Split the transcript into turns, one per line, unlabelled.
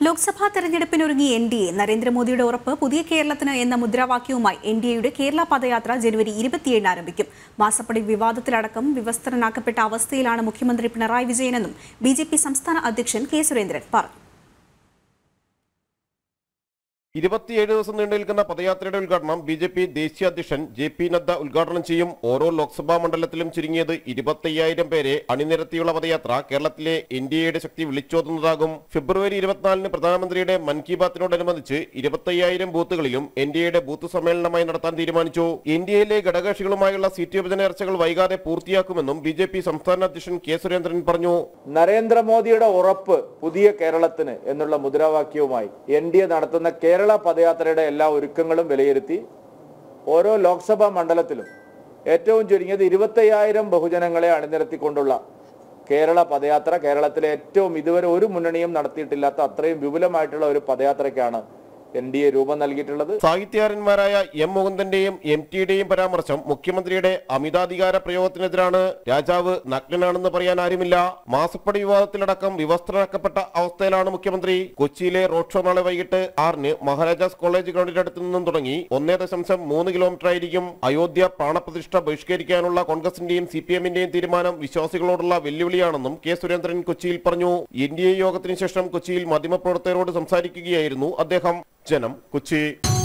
Lok Sabha തെരഞ്ഞെടുപ്പിനൊരുങ്ങി NDA. നരേന്ദ്രമോദിയുടെ ഉറപ്പ് പുതിയ കേരളത്തിന് എന്ന മുദ്രാവാക്യവുമായി എൻഡിഎയുടെ കേരള പദയാത്ര ജനുവരി 27 ആരംഭിക്കും. മാസപ്പടി വിവാദത്തിലടക്കം വിവസ്ത്രനാക്കപ്പെട്ട അവസ്ഥയിലാണ് മുഖ്യമന്ത്രി പിണറായി വിജയനെന്നും ബിജെപി സംസ്ഥാന അധ്യക്ഷൻ കെ സുരേന്ദ്രൻ പറഞ്ഞു.
27 ദിവസം നീണ്ടു നിൽക്കുന്ന പദയാത്രയുടെ ഉദ്ഘാടനം ബിജെപി ദേശീയ അധ്യക്ഷൻ ജെ.പി. നദ്ദ ഉദ്ഘാടനം ചെയ്യും. ഓരോ ലോക്സഭാ മണ്ഡലത്തിലും ചുരുങ്ങിയത് 25,000 പേരെ അണിനിരത്തിയുള്ള പദയാത്ര കേരളത്തിലെ എൻഡിഎയുടെ ശക്തി വിളിച്ചോതുന്നതാകും. ഫെബ്രുവരി 24-ന് പ്രധാനമന്ത്രിയുടെ മൻ കി ബാത്തിനോടനുബന്ധിച്ച് 25,000 ബൂത്തുകളിലും എൻഡിഎയുടെ ബൂത്ത് സമ്മേളനമായി നടത്താൻ തീരുമാനിച്ചു. എൻഡിഎയിലെ ഘടകകക്ഷികളുമായുള്ള സീറ്റ് വിഭജന ചർച്ചകൾ വൈകാതെ പൂർത്തിയാക്കുമെന്നും ബിജെപി സംസ്ഥാന അധ്യക്ഷൻ കെ സുരേന്ദ്രൻ പറഞ്ഞു.
നരേന്ദ്രമോദിയുടെ ഉറപ്പ് പുതിയ കേരളത്തിന് എന്നുള്ള മുദ്രാവാക്യവുമായി എൻഡിഎ നടത്തുന്ന കേരള പദയാത്രയുടെ എല്ലാ ഒരുക്കങ്ങളും വിലയിരുത്തി ഓരോ ലോക്സഭാ മണ്ഡലത്തിലും ഏറ്റവും ചുരുങ്ങിയത് 25,000 ബഹുജനങ്ങളെ അണിനിരത്തിക്കൊണ്ടുള്ള കേരള പദയാത്ര കേരളത്തിലെ ഏറ്റവും ഇതുവരെ ഒരു മുന്നണിയും നടത്തിയിട്ടില്ലാത്ത അത്രയും വിപുലമായിട്ടുള്ള ഒരു പദയാത്രയ്ക്കാണ് എൻഡിഎ രൂപം നൽകിയിട്ടുള്ളത്.
സാഹിത്യകാരന്മാരായ എം മുകുന്ദന്റെയും എം ടിയുടെയും പരാമർശം മുഖ്യമന്ത്രിയുടെ അമിതാധികാര പ്രയോഗത്തിനെതിരാണ്. രാജാവ് നഗ്നനാണെന്ന് പറയാൻ ആരുമില്ല. മാസപ്പടി വിവാദത്തിലടക്കം വിവസ്ത്രനാക്കപ്പെട്ട അവസ്ഥയിലാണ് മുഖ്യമന്ത്രരി. കൊച്ചിയിലെ റോഡ് ഷോ നാളെ വൈകിട്ട് 6-ന് മഹാരാജാസ് കോളേജ് ഗ്രൗണ്ടിന്റെ അടുത്ത് നിന്നും തുടങ്ങി 1.3 കിലോമീറ്റർ ആയിരിക്കും. അയോധ്യ പ്രാണപ്രതിഷ്ഠ ബഹിഷ്കരിക്കാനുള്ള കോൺഗ്രസിന്റെയും സിപിഎമ്മിന്റെയും തീരുമാനം വിശ്വാസികളോടുള്ള വെല്ലുവിളിയാണെന്നും കെ സുരേന്ദ്രൻ കൊച്ചിയിൽ പറഞ്ഞു. എൻഡിഎ യോഗത്തിന് ശേഷം കൊച്ചിയിൽ മാധ്യമപ്രവർത്തകരോട് സംസാരിക്കുകയായിരുന്നു അദ്ദേഹം. ജനം, കൊച്ചി.